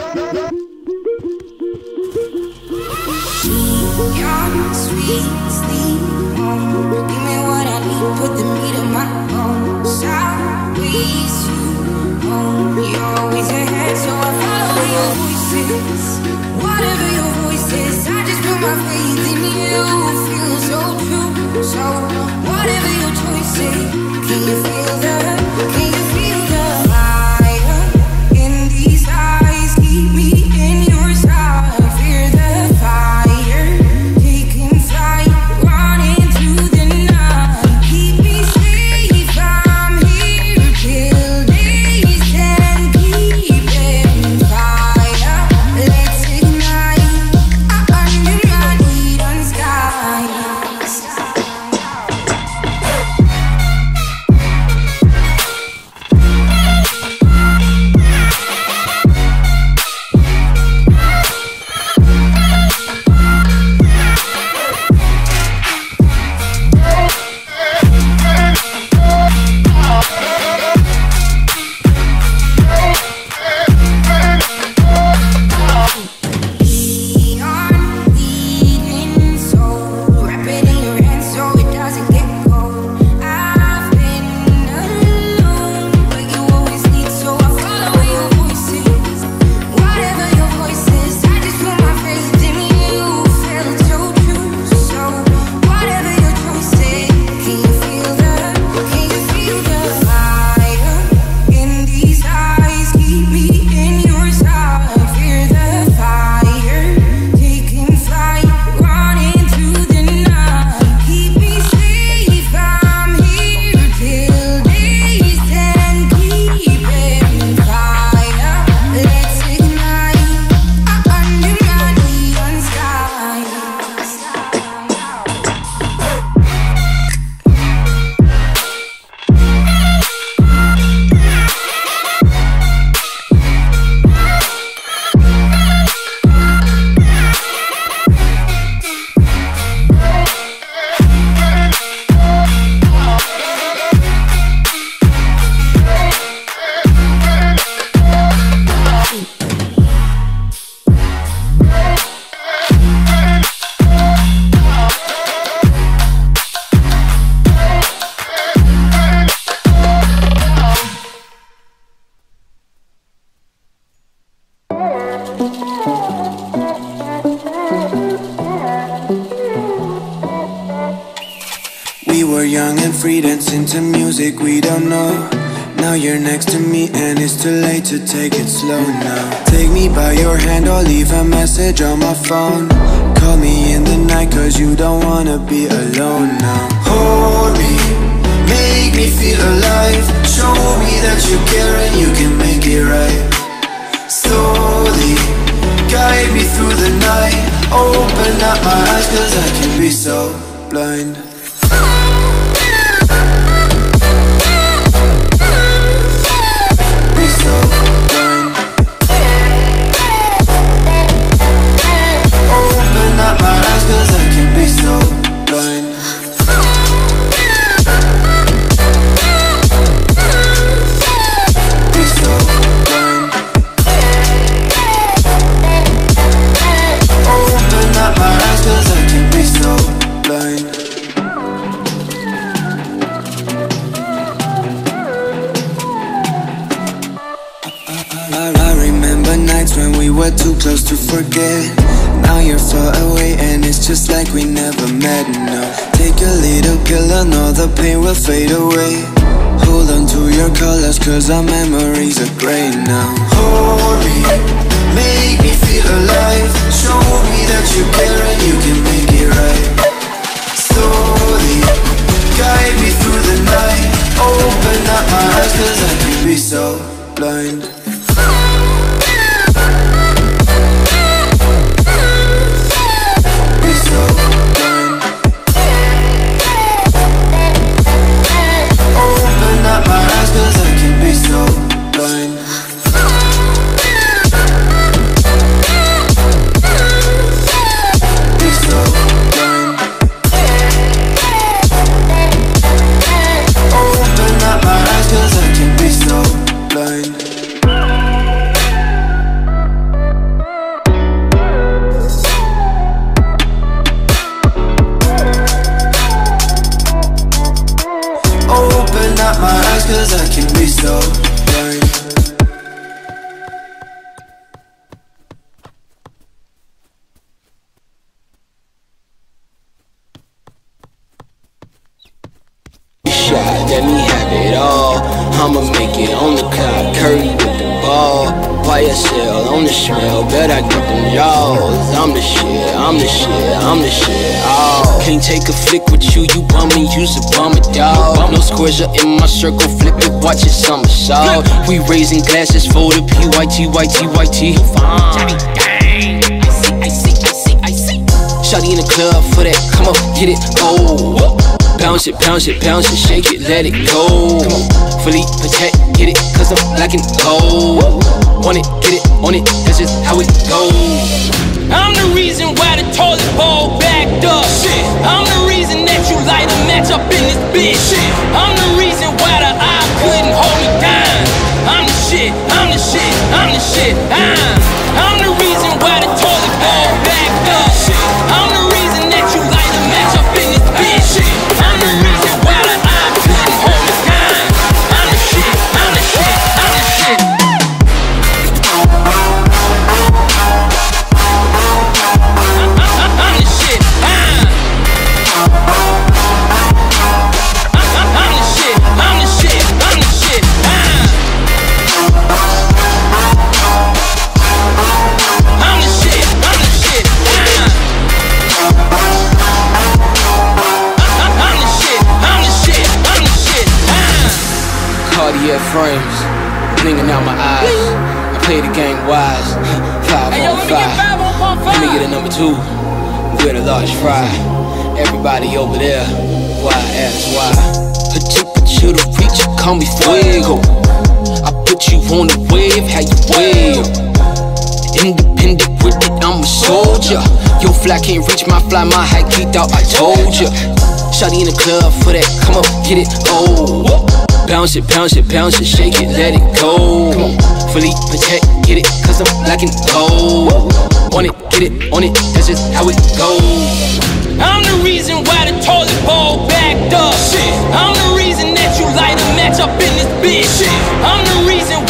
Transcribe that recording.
Young, sweet, sleep on. Give me what I need, put the meat in my bones. I'll please you home. You're always ahead, so I follow your voices. Whatever your voice is, I just put my faith in you. Feel so true, so whatever your choice is, can you feel the fire in these eyes? Keep me in your side. Fear the fire, taking flight, running through the night. Keep me safe, I'm here till days and keep it fire. Let's ignite under my neon sky. We were young and free, dancing to music we don't know. Now you're next to me and it's too late to take it slow now. Take me by your hand or leave a message on my phone. Call me in the night cause you don't wanna be alone now. Hold me, make me feel alive. Show me that you care and you can make it right. Slowly, guide me through the night. Open up my eyes cause I can be so blind. Too close to forget. Now you're far away and it's just like we never met. No, take a little pill and all the pain will fade away. Hold on to your colors cause our memories are gray now. Hold me, make me feel alive. Show me that you care and you can make it right. Slowly, guide me through the night. Open up my eyes cause I can be so blind. Open up my eyes cause I can be so blind. Curry with the ball, YSL on the smell. Bet I got them jaws. I'm the shit, I'm the shit, I'm the shit. Oh, can't take a flick with you, you bummin', you's a bummer, dawg. No squares are in my circle, flip it, watch it somersault. We raising glasses for the PYT, YT, YT. Shawty in the club for that, come on, get it, oh. Bounce it, bounce it, bounce it, shake it, let it go. Fully protect, get it, cause I'm black and gold. Want it, get it, on it, that's just how it goes. I'm the reason why the toilet bowl backed up. Shit. I'm the reason that you light a match up in this bitch. Shit. I'm the reason why the eye couldn't hold me down. I'm the shit, I'm the shit, I'm the shit. I'm the reason why the toilet bowl backed up. Shit. I'm the reason that you light a match up in this bitch. Shit. I'm the reason why the eye couldn't hold me down. I'm the shit, I'm the shit, I'm the shit. Cartier frames, blinging out my eyes. I play the game wise. 5 on 5. Let me get a number 2 with a large fry. Everybody over there, why ask why? A temperature to reach, call me fuego. I put you on the wave, how you wave. Independent with it, I'm a soldier. Your fly can't reach my fly, my high key thought I told ya. Shawty in the club for that, come on, get it, oh. Bounce it, bounce it, bounce it, shake it, let it go. Fully protect, get it, cause I'm black and gold. Want it, get it, on it, that's just how it goes. I'm the reason why the toilet bowl backed up. Shit. I'm the reason that you light a match up in this bitch. Shit. I'm the reason